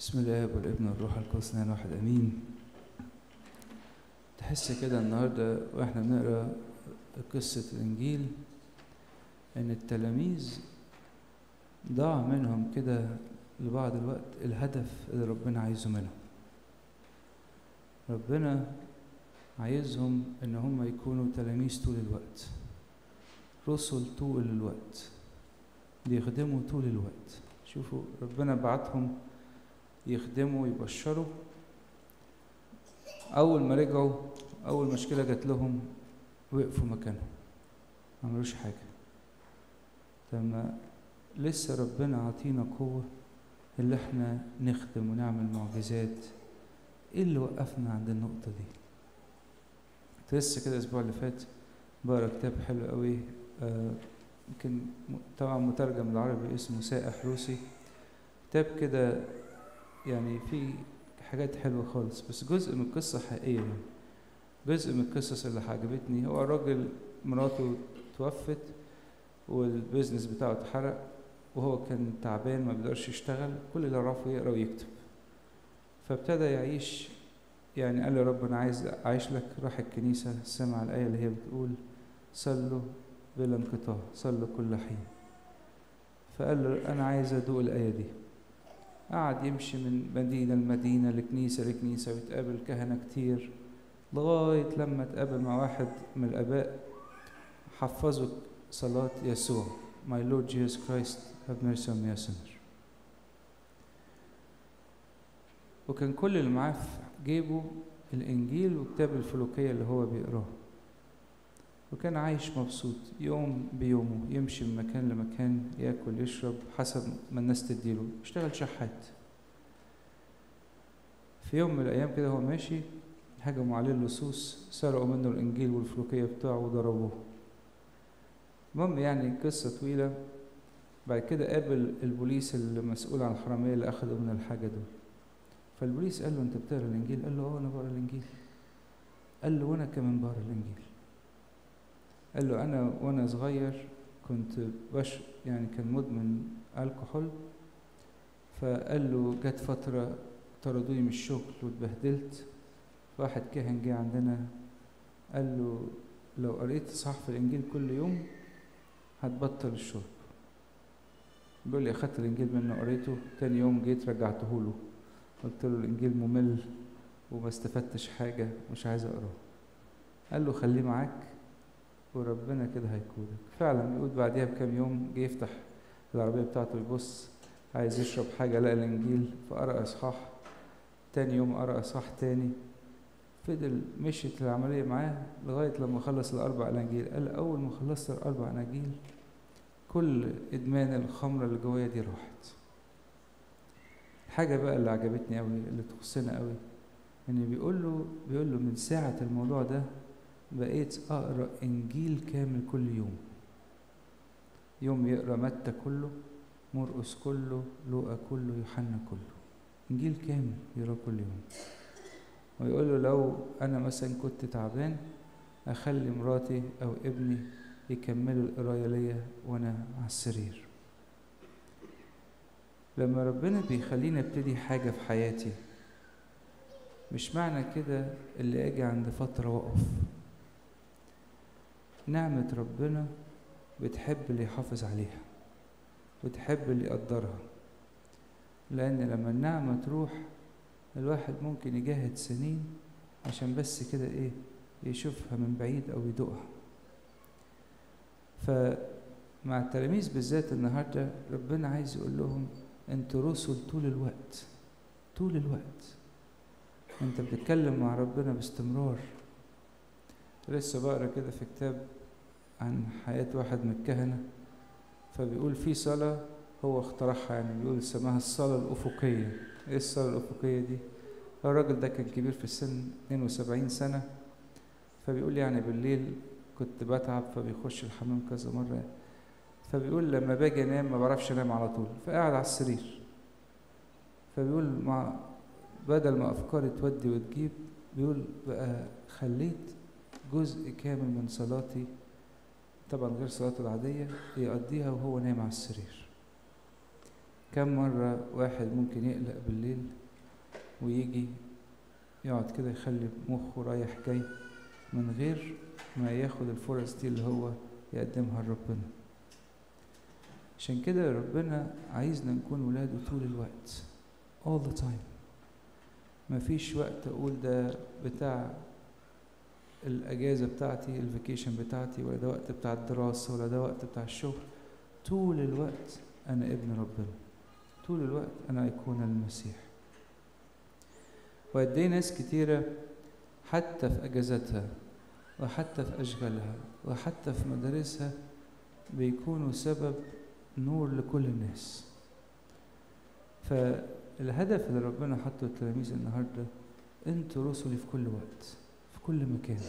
بسم الله والابن والروح القدس واحد امين. تحس كده النهارده واحنا بنقرا قصه الانجيل ان التلاميذ ضاع منهم كده لبعض الوقت الهدف اللي ربنا عايزه منهم. ربنا عايزهم ان هم يكونوا تلاميذ طول الوقت، رسل طول الوقت، بيخدموا طول الوقت. شوفوا ربنا بعتهم يخدموا ويبشروا. اول ما رجعوا اول مشكله جات لهم وقفوا مكانهم، ما عملوش حاجه. لما لسه ربنا عطينا قوه اللي احنا نخدم ونعمل معجزات، ايه اللي وقفنا عند النقطه دي؟ لسه كده الاسبوع اللي فات بقرا كتاب حلو قوي، يمكن طبعا مترجم بالعربي، اسمه سائح روسي. كتاب كده يعني فيه حاجات حلوة خالص، بس جزء من القصة حقيقية. يعني جزء من القصص اللي عجبتني هو الراجل مراته توفت والبيزنس بتاعه اتحرق، وهو كان تعبان ما بيقدرش يشتغل، كل اللي عرفه يقرا ويكتب. فابتدى يعيش، يعني قال له رب انا عايز اعيش لك. راح الكنيسة سمع الآية اللي هي بتقول صلوا بلا انقطاع، صلوا كل حين. فقال له انا عايز ادوق الآية دي. قعد يمشي من مدينة لمدينة، لكنيسة لكنيسة، ويتقابل كهنة كتير، لغاية لما اتقابل مع واحد من الآباء حفظه صلاة يسوع My Lord Jesus Christ have mercy on me a sinner. وكان كل اللي معاه في جيبه الإنجيل وكتاب الفلوكية اللي هو بيقراه، وكان عايش مبسوط يوم بيومه، يمشي من مكان لمكان، ياكل يشرب حسب ما الناس تديله، اشتغل شحات. في يوم من الأيام كده هو ماشي، هجموا عليه اللصوص، سرقوا منه الإنجيل والفلوكية بتاعه وضربوه. المهم يعني قصة طويلة. بعد كده قابل البوليس المسؤول عن الحرامية اللي أخذوا من الحاجة دول. فالبوليس قال له أنت بتقرأ الإنجيل؟ قال له أنا بقرأ الإنجيل. قال له وأنا كمان بقرأ الإنجيل. قال له أنا وأنا صغير كنت يعني كان مدمن الكحول. فقال له جت فترة طردوني من الشغل واتبهدلت. واحد كاهن جه عندنا قال له لو قريت صح في الإنجيل كل يوم هتبطل الشرب. بيقول لي أخدت الإنجيل منه قريته، تاني يوم جيت رجعته له، قلت له الإنجيل ممل وما استفدتش حاجة مش عايز أقراه. قال له خليه معاك وربنا كده هيقودك. فعلا بيقول بعديها بكام يوم جه يفتح العربية بتاعته يبص عايز يشرب حاجة، لقى الإنجيل فقرأ إصحاح. تاني يوم قرأ إصحاح تاني. فضل مشيت العملية معاه لغاية لما خلص ال4 أناجيل. قال أول ما خلصت ال4 أناجيل كل إدمان الخمرة اللي جوايا دي راحت. حاجة بقى اللي عجبتني أوي اللي تخصنا أوي إن بيقول له من ساعة الموضوع ده بقيت أقرأ إنجيل كامل كل يوم. يوم يقرأ متى كله، مرقس كله، لوقا كله، يوحنا كله، إنجيل كامل يقرأ كل يوم. ويقول له لو أنا مثلا كنت تعبان أخلي مراتي أو ابني يكملوا القراية ليا وأنا على السرير. لما ربنا بيخليني ابتدي حاجة في حياتي مش معنى كده اللي أجي عند فترة وقف. نعمة ربنا بتحب اللي يحافظ عليها، بتحب اللي يقدرها، لأن لما النعمة تروح الواحد ممكن يجاهد سنين عشان بس كده يشوفها من بعيد أو يدوقها. فمع التلاميذ بالذات النهاردة ربنا عايز يقول لهم انتوا رسل طول الوقت، طول الوقت انت بتتكلم مع ربنا باستمرار. لسه بقرا كده في كتاب عن حياة واحد من الكهنة، فبيقول في صلاة هو اخترعها، يعني بيقول سماها الصلاة الأفقية. ايه الصلاة الأفقية دي؟ الراجل ده كان كبير في السن 72 سنة. فبيقول يعني بالليل كنت بتعب فبيخش الحمام كذا مرة. فبيقول لما باجي انام ما بعرفش انام على طول، فقاعد على السرير. فبيقول بدل ما افكاري تودي وتجيب، بيقول بقى خليت جزء كامل من صلاتي، طبعا غير صلاته العادية، يقضيها وهو نايم على السرير. كم مرة واحد ممكن يقلق بالليل ويجي يقعد كده يخلي مخه رايح جاي من غير ما ياخد الفرص دي اللي هو يقدمها لربنا. عشان كده ربنا عايزنا نكون ولاده طول الوقت all the time. مفيش وقت اقول ده بتاع الاجازة بتاعتي الفيكيشن بتاعتي، ولا ده وقت بتاع الدراسة، ولا ده وقت بتاع الشغل. طول الوقت انا ابن ربنا، طول الوقت انا ايقونة المسيح. وقد ايه ناس كتيرة حتى في اجازتها وحتى في اشغالها وحتى في مدارسها بيكونوا سبب نور لكل الناس. فالهدف اللي ربنا حطه التلاميذ النهارده، انتوا رسلي في كل وقت في كل مكان.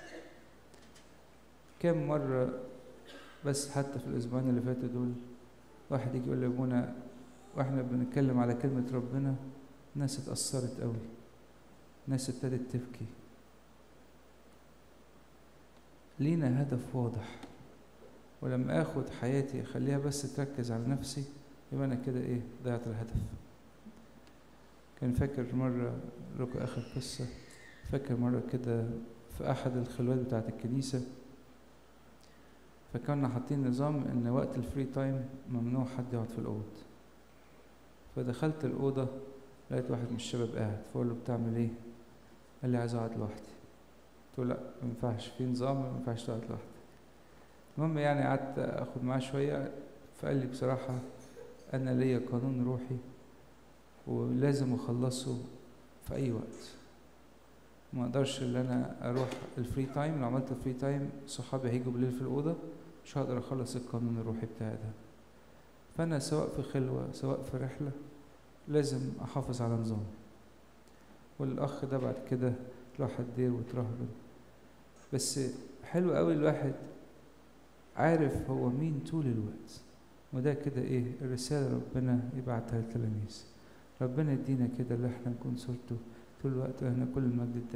كم مرة بس حتى في الاسبوعين اللي فاتوا دول واحد يجي يقول لي ابونا واحنا بنتكلم على كلمة ربنا ناس اتأثرت قوي، ناس ابتدت تبكي. لينا هدف واضح، ولما اخد حياتي اخليها بس تركز على نفسي يبقى انا كده ايه ضيعت الهدف. كان فاكر مرة لكم اخر قصة، فاكر مرة كده في احد الخلوات بتاعت الكنيسة، فكنا حاطين نظام ان وقت الفري تايم ممنوع حد يقعد في الاوض. فدخلت الاوضة لقيت واحد من الشباب قاعد، فقول له بتعمل ايه؟ قال لي عايز اقعد لوحدي. قلت له لا ما ينفعش، في نظام ما ينفعش تقعد لوحدك. المهم يعني قعدت اخد معاه شويه، فقال لي بصراحه انا ليا قانون روحي ولازم اخلصه في اي وقت. ما اقدرش ان انا اروح الفري تايم، لو عملت الفري تايم صحابي هيجوا بالليل في الاوضه مش هقدر اخلص القانون الروحي بتاعي ده. فانا سواء في خلوه سواء في رحله لازم احافظ على نظام. والاخ ده بعد كده راح الدير وترهبن. بس حلو قوي الواحد عارف هو مين طول الوقت، وده كده ايه الرسالة ربنا يبعتها للتلاميذ. ربنا يدينا كده اللي احنا نكون صورته طول الوقت، احنا كل المجد